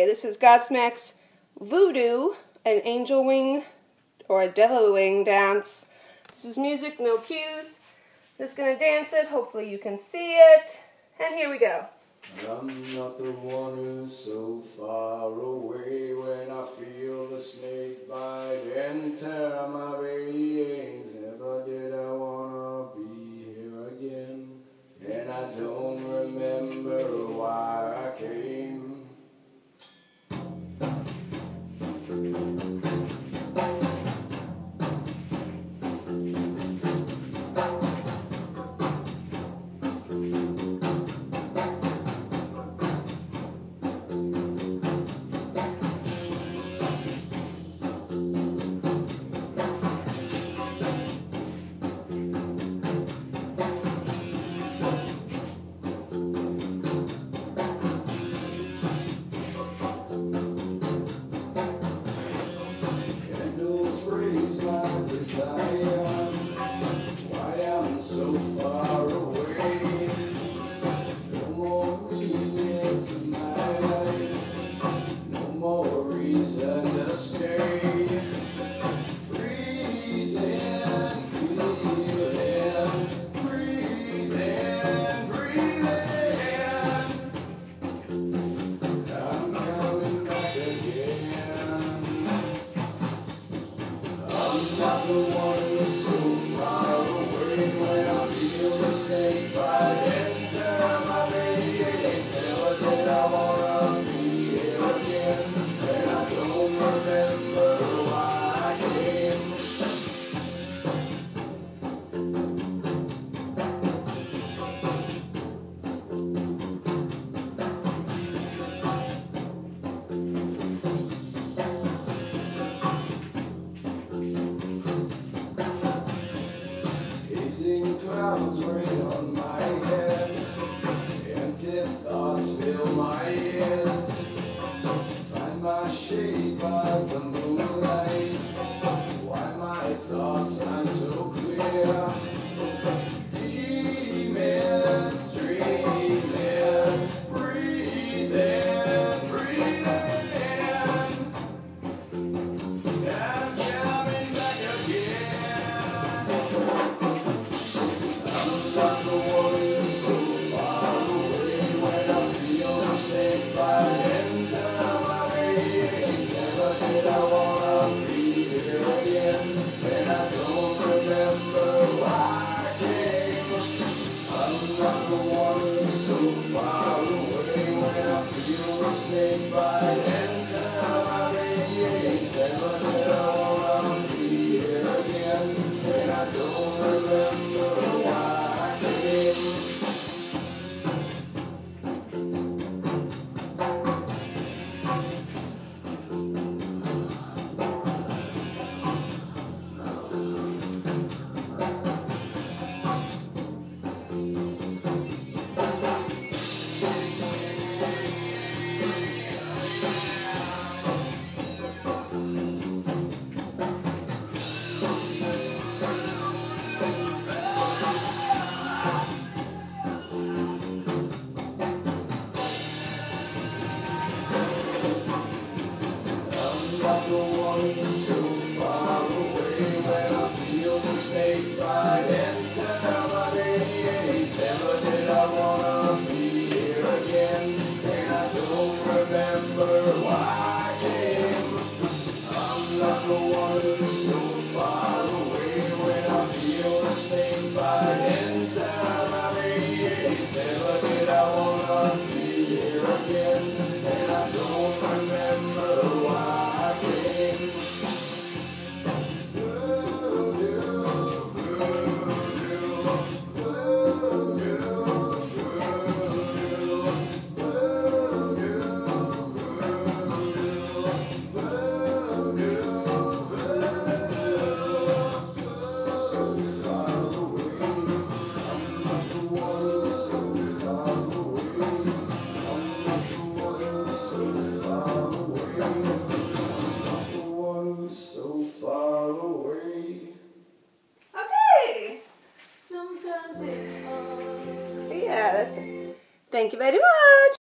this is Godsmack's Voodoo, an angel wing or a devil wing dance. This is music, no cues. Just gonna dance it, hopefully you can see it. And here we go. I'm not the one who's so far away when I feel the snake bite and tear my veins. Never did I wanna be here again, and I don't remember why I came. My desire, why I'm so far away. No more meaning to my life, no more reason to stay. Freezing, feeling, breathing, breathing. I'm coming back again. I'm not the one who's so far away when I feel the snake bite and tear my veins. Never did I wanna be here again, and I don't remember why I came. Hazing clouds rain on my head, empty thoughts fill my ears. Find my shade by the moonlight, why my thoughts aren't so clear. Demons dreaming, breathing, breathing. I'm coming back again. I'm not the one who's so far away when I feel the snake bite and tear my veins. Never did I wanna be here again, and I don't remember why I came. I'm not the one who's so far away when I feel the snake bite and tear my veins. Never did I wanna be here again, and I don't remember why I came. I'm not the one who's so far away when I feel the snake bite and tear my veins. Never did I wanna be here again, and I don't remember why I came. I'm not the one who's so far away when I feel the snake bite and tear my veins. Never did I wanna be here again, and I don't remember why I came. Voodoo, voodoo, voodoo, voodoo, voodoo, voodoo. So far away, I'm not the one who's so far away. I'm not the one who's so far away. I'm not the one who's so far away. Okay. Sometimes it's hard. Yeah, that's it. Thank you very much.